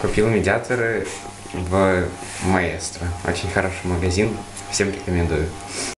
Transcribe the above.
Купил медиаторы в Маэстро. Очень хороший магазин. Всем рекомендую.